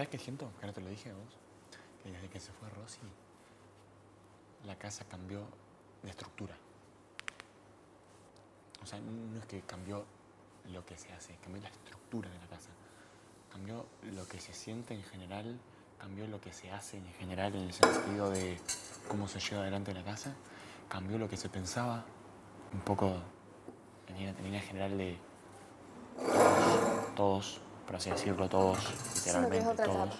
¿Sabes qué siento? Que no te lo dije a vos. Que desde que se fue Rosy, la casa cambió de estructura. O sea, no es que cambió lo que se hace, cambió la estructura de la casa. Cambió lo que se siente en general, cambió lo que se hace en general en el sentido de cómo se lleva adelante la casa, cambió lo que se pensaba, un poco en línea general de todos, por así decirlo, todos, literalmente todos.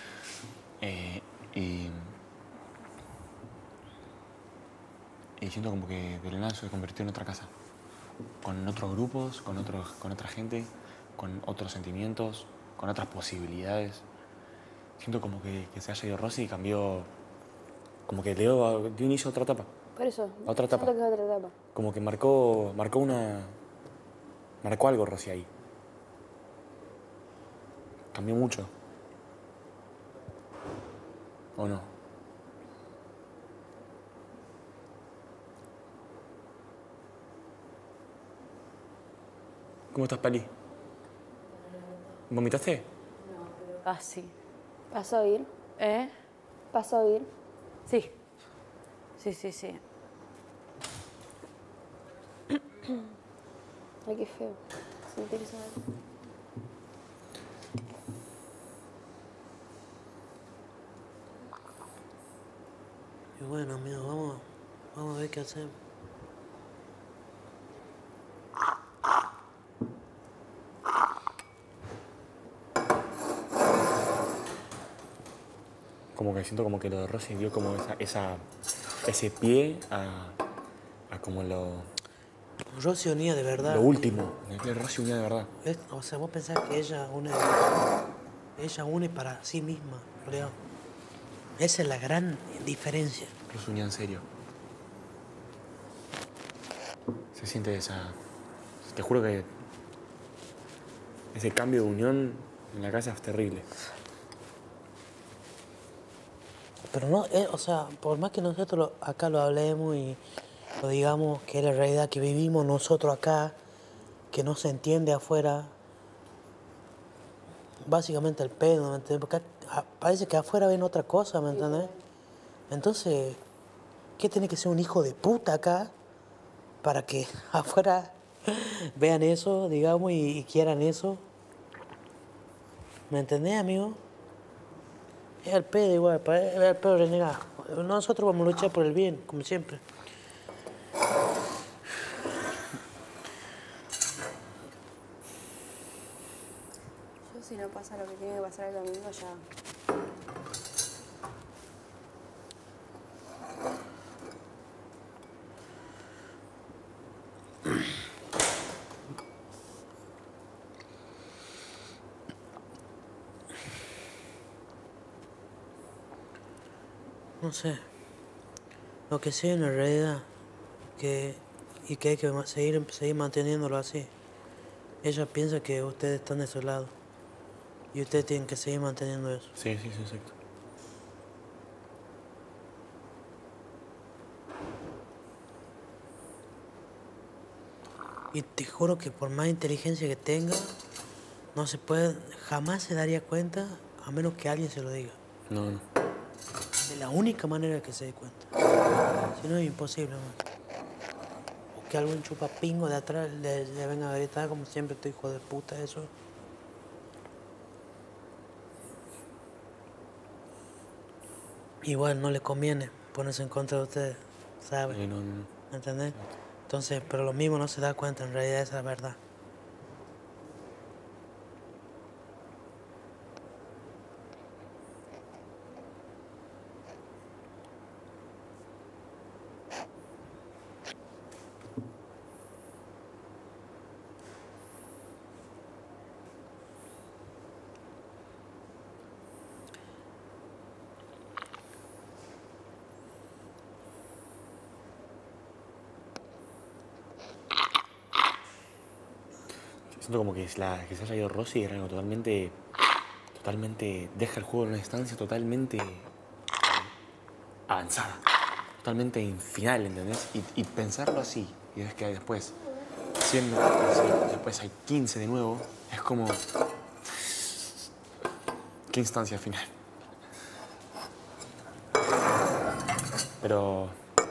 Y siento como que de la nada se convirtió en otra casa. Con otros grupos, con otra gente, con otros sentimientos, con otras posibilidades. Siento como que se haya ido Rosy y cambió, como que dio inicio a otra etapa. Por eso, A otra etapa. siento que es otra etapa. Como que marcó algo Rosy ahí. Cambió mucho. ¿O no? ¿Cómo estás, Pali? ¿Vomitaste? Casi. ¿Pasó a oír? ¿Eh? ¿Pasó a oír? Sí. Sí. Ay, qué feo. Sentir eso. Y bueno, amigo, vamos a ver qué hacemos. Como que siento como que lo de Rosy dio como ese pie a como Rosy unía de verdad. lo último. Rosy unía de verdad. O sea, vos pensás que ella une para sí misma, Leo. Esa es la gran diferencia. Los unía en serio. Se siente esa... Te juro que ese cambio de unión en la casa es terrible. Pero no, o sea, por más que nosotros acá lo hablemos y lo digamos, que es la realidad que vivimos nosotros acá, que no se entiende afuera, básicamente el pedo, ¿me entiendes? Porque parece que afuera ven otra cosa, ¿me entiendes? Entonces, ¿qué tiene que ser un hijo de puta acá para que afuera vean eso, digamos, y quieran eso? ¿Me entendés, amigo? Es el pedo igual, es el pedo renegado. Nosotros vamos a luchar por el bien, como siempre. Yo, si no pasa lo que tiene que pasar el domingo, ya... No sé. Lo que sé en realidad, que hay que seguir manteniéndolo así. Ella piensa que ustedes están de su lado. Y ustedes tienen que seguir manteniendo eso. Sí, exacto. Y te juro que por más inteligencia que tenga, no se puede, jamás se daría cuenta a menos que alguien se lo diga. No. De la única manera que se dé cuenta. Si no, es imposible, man. O que algún chupapingo de atrás le venga a gritar como siempre, este hijo de puta, eso. Igual no le conviene ponerse en contra de ustedes, ¿sabes? No. ¿Entendés? Entonces, pero lo mismo no se da cuenta, en realidad esa es la verdad. Siento como que que se haya ido Rosy era algo totalmente deja el juego en una instancia totalmente avanzada, totalmente final, ¿entendés? Y pensarlo así, y ves que hay después 100 después hay 15 de nuevo, es como... qué instancia final. Pero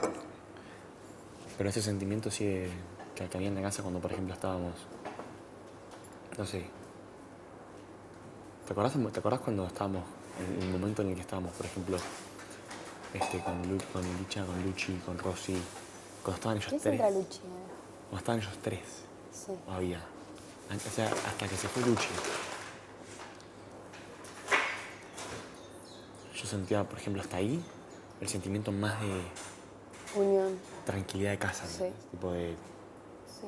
ese sentimiento sigue que había en la casa cuando, por ejemplo, estábamos, no sé. ¿Te acordás cuando estábamos, en el momento en el que estábamos, por ejemplo, con Licha, con Luchi, con Rosy, cuando estaban ellos ¿Quién tres? entra Luchi? Cuando estaban ellos tres, Sí. había. O sea, hasta que se fue Luchi. Yo sentía, por ejemplo, hasta ahí, el sentimiento más de Unión. tranquilidad de casa, Sí. tipo de Sí.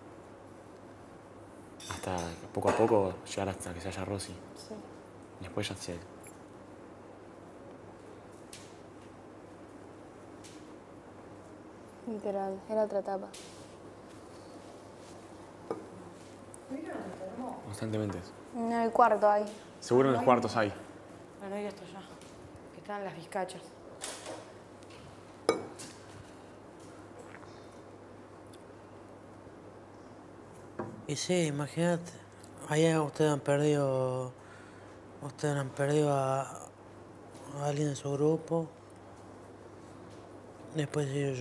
hasta poco a poco llegar hasta que se haya Rosy. Sí. Y después ya se... Literal, era otra etapa. Constantemente. En el cuarto hay. Seguro en los cuartos hay. Bueno, y esto ya. Que están las bizcachas. Y sí, imagínate, allá ustedes han perdido a alguien de su grupo, después ellos